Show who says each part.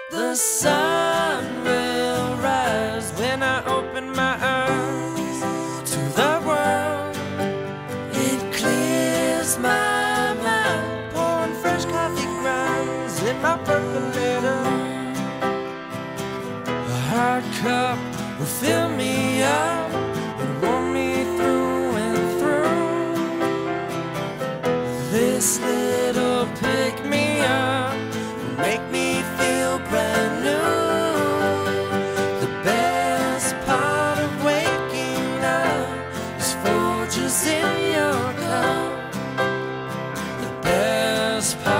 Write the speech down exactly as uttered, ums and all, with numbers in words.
Speaker 1: The sun will rise when I open my eyes to the world. It clears my mind, pouring fresh coffee grinds in my percolator. A hot cup will fill me up and warm me through and through. This little pick-me-up will make me feel brand new. The best part of waking up is Folgers in your cup. The best part